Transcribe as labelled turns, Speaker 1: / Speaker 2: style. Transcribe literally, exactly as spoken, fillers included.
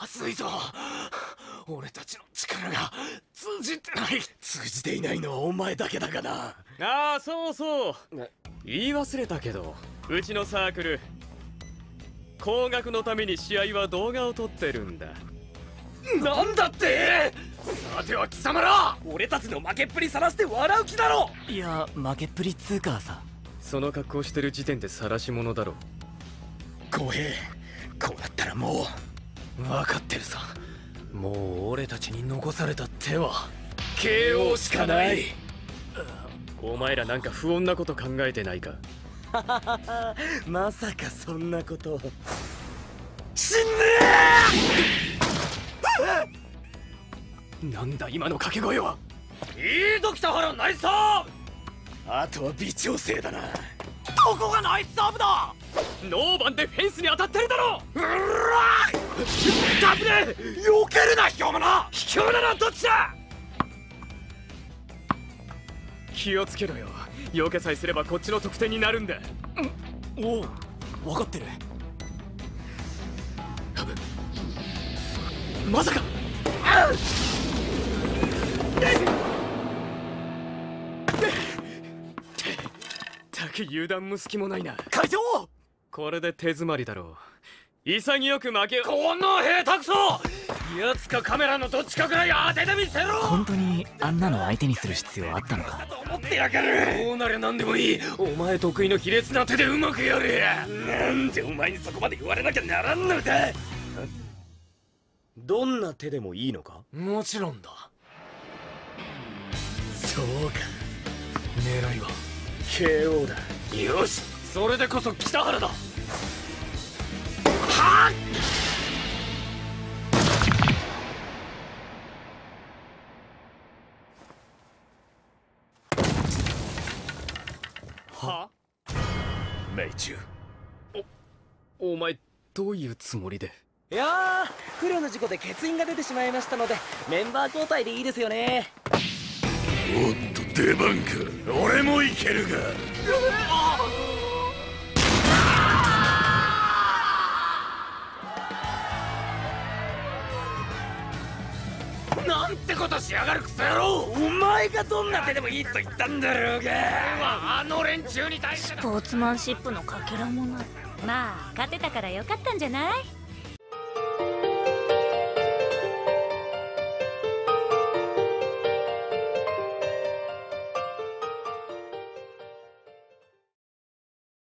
Speaker 1: まずいぞ。俺たちの力が通じてない。通じていないのはお前だけだがな。
Speaker 2: ああ、そうそう、言い忘れたけど、うちのサークル高額のために試合は動画を撮ってるんだ。
Speaker 1: なんだって。さては貴様ら、俺たちの負けっぷりさらして笑う気だろ。
Speaker 3: いや、負けっぷりっつうかさ、
Speaker 2: その格好してる時点で晒し者だろ。
Speaker 1: 公平、こうなったらもう分かってるさ。もう俺たちに残された手は ケーオー しかない。
Speaker 2: お前らなんか不穏なこと考えてないか。
Speaker 3: まさかそんなこと。
Speaker 1: 死ねーなんだ今の掛け声は。いいぞ北原、ナイスサーブ。あとは微調整だな。ここがナイスサーブだ。
Speaker 2: ノーバンでフェンスに当たってるだろ。
Speaker 1: うらーダメね、避けるな卑怯者。卑怯なのはどっちだ。
Speaker 2: 気をつけろよ。避けさえすればこっちの得点になるんだ。
Speaker 3: おお、分かってる。
Speaker 1: まさか。
Speaker 2: たく油断も隙もないな。
Speaker 1: 会長、
Speaker 2: これで手詰まりだろう。潔く負けよ。
Speaker 1: この下手くそ。やつかカメラのどっちかくらい当ててみせろ。
Speaker 3: 本当にあんなの相手にする必要あったのか。
Speaker 1: と思ってやがる。こうなりゃ何でもいい。お前得意の卑劣な手でうまくやれ。なんでお前にそこまで言われなきゃならんのだ。
Speaker 3: どんな手でもいいのか。
Speaker 1: もちろんだ。そうか、狙いは ケーオー だ。よし、それでこそ北原だ。はっ
Speaker 2: は
Speaker 1: 命中。
Speaker 2: お、お前どういうつもりで。
Speaker 3: いやー、不慮の事故で欠員が出てしまいましたので、メンバー交代でいいですよね。
Speaker 1: おっと出番か。俺もいけるが。なんてことしやがるクソ野郎。お前がどんな手でもいいと言ったんだろうが。あの連中に対して
Speaker 4: スポーツマンシップのかけらもない。まあ勝てたからよかったんじゃない。